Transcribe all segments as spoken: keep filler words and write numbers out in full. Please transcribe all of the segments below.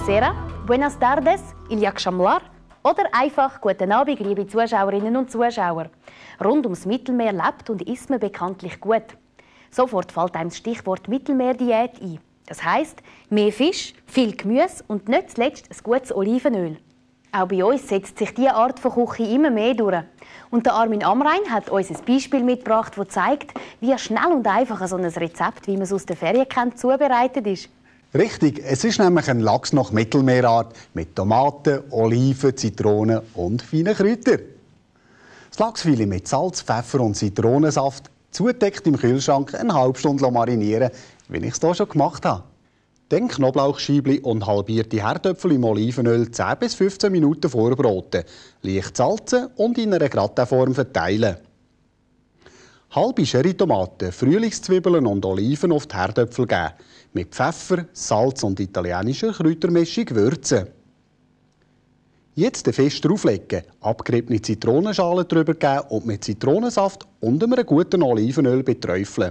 Buonasera, buenas tardes, il yak shamlar oder einfach guten Abend, liebe Zuschauerinnen und Zuschauer. Rund ums Mittelmeer lebt und isst man bekanntlich gut. Sofort fällt einem das Stichwort Mittelmeerdiät ein. Das heisst, mehr Fisch, viel Gemüse und nicht zuletzt ein gutes Olivenöl. Auch bei uns setzt sich diese Art von Küche immer mehr durch. Und der Armin Amrein hat uns ein Beispiel mitgebracht, das zeigt, wie schnell und einfach so ein Rezept, wie man es aus der Ferien kennt, zubereitet ist. Richtig, es ist nämlich ein Lachs nach Mittelmeerart mit Tomaten, Oliven, Zitronen und feinen Kräutern. Das Lachsfilet mit Salz, Pfeffer und Zitronensaft zugedeckt im Kühlschrank eine halbe Stunde marinieren, wie ich es hier schon gemacht habe. Dann Knoblauchscheibli und halbierte Herdöpfel im Olivenöl zehn bis fünfzehn Minuten vorbraten, leicht salzen und in einer Gratinform verteilen. Halbe Cherrytomaten, Frühlingszwiebeln und Oliven auf die Herdöpfel geben. Mit Pfeffer, Salz und italienischer Kräutermischung würzen. Jetzt den Fisch drauflegen, abgeriebene Zitronenschalen drüber geben und mit Zitronensaft und einem guten Olivenöl beträufeln.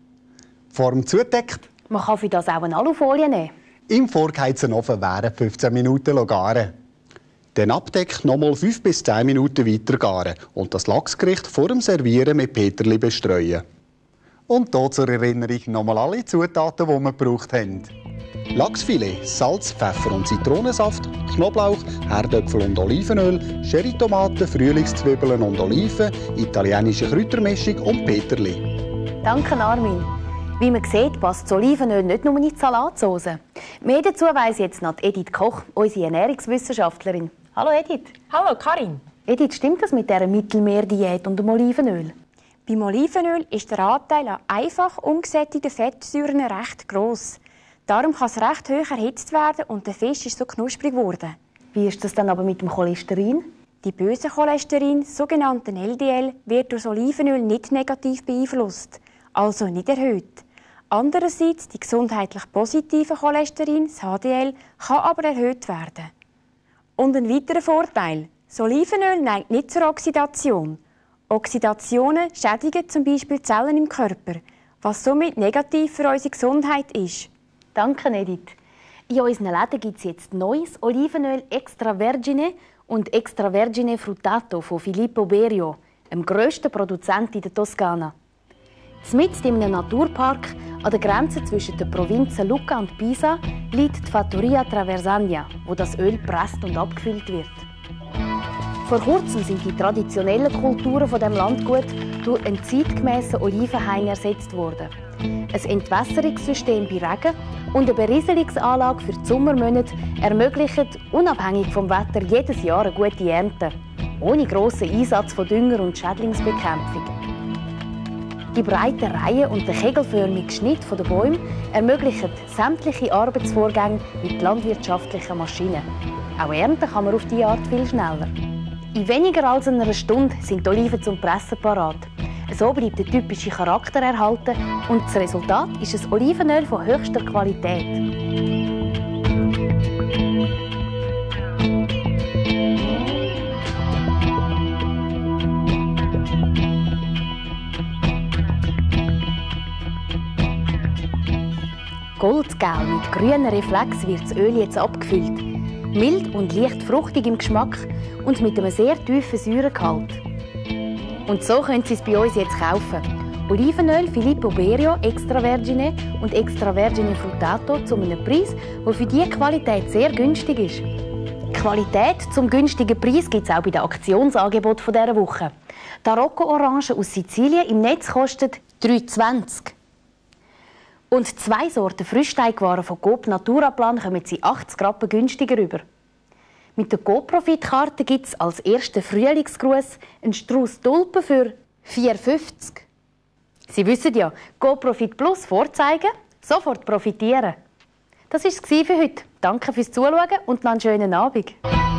Form zugedeckt. Man kann für das auch eine Alufolie nehmen. Im vorgeheizten Ofen während fünfzehn Minuten garen. Dann abdeckt nochmal fünf bis zehn Minuten weiter garen und das Lachsgericht vor dem Servieren mit Peterli bestreuen. Und hier zur Erinnerung nochmal alle Zutaten, die wir gebraucht haben. Lachsfilet, Salz, Pfeffer und Zitronensaft, Knoblauch, Herdöpfel und Olivenöl, Cherrytomaten, Frühlingszwiebeln und Oliven, italienische Kräutermischung und Peterli. Danke, Armin. Wie man sieht, passt das Olivenöl nicht nur in die Salatsauce. Mehr dazu weiss jetzt noch Edith Koch, unsere Ernährungswissenschaftlerin. Hallo Edith. Hallo Karin. Edith, stimmt das mit dieser Mittelmeerdiät und dem Olivenöl? Beim Olivenöl ist der Anteil an einfach ungesättigten Fettsäuren recht gross. Darum kann es recht hoch erhitzt werden und der Fisch ist so knusprig geworden. Wie ist das dann aber mit dem Cholesterin? Die böse Cholesterin, sogenannten L D L, wird durch das Olivenöl nicht negativ beeinflusst, also nicht erhöht. Andererseits, die gesundheitlich positive Cholesterin, das H D L, kann aber erhöht werden. Und ein weiterer Vorteil: das Olivenöl neigt nicht zur Oxidation. Oxidationen schädigen zum Beispiel Zellen im Körper, was somit negativ für unsere Gesundheit ist. Danke, Edith. In unseren Läden gibt es jetzt neues Olivenöl Extra Vergine und Extra Vergine Frutato von Filippo Berio, dem grössten Produzenten in der Toskana. Mitten in einem Naturpark an der Grenze zwischen den Provinzen Lucca und Pisa liegt die Fattoria Traversania, wo das Öl gepresst und abgefüllt wird. Vor kurzem sind die traditionellen Kulturen von dem Landgut durch einen zeitgemäßen Olivenhain ersetzt worden. Ein Entwässerungssystem bei Regen und eine Berieselungsanlage für die Sommermonate ermöglichen, unabhängig vom Wetter, jedes Jahr eine gute Ernte, ohne grossen Einsatz von Dünger und Schädlingsbekämpfung. Die breiten Reihen und der kegelförmige Schnitt der Bäume ermöglichen sämtliche Arbeitsvorgänge mit landwirtschaftlichen Maschinen. Auch ernten kann man auf diese Art viel schneller. In weniger als einer Stunde sind die Oliven zum Pressen parat. So bleibt der typische Charakter erhalten und das Resultat ist ein Olivenöl von höchster Qualität. Goldgelb mit grünem Reflex wird das Öl jetzt abgefüllt. Mild und leicht fruchtig im Geschmack und mit einem sehr tiefen Säuregehalt. Und so können Sie es bei uns jetzt kaufen. Olivenöl Filippo Berio Extra Vergine und Extra Vergine Frutato zu einem Preis, der für diese Qualität sehr günstig ist. Qualität zum günstigen Preis gibt es auch bei den Aktionsangeboten dieser Woche. Tarocco-Orange aus Sizilien im Netz kostet drei zwanzig. Und zwei Sorten Frischteigwaren von Coop Naturaplan kommen Sie achtzig Rappen günstiger rüber. Mit der Coop-Profitkarte gibt es als ersten Frühlingsgruß einen Strauß Tulpen für vier fünfzig. Sie wissen ja, Coop Profit Plus vorzeigen, sofort profitieren. Das war es für heute. Danke fürs Zuschauen und noch einen schönen Abend.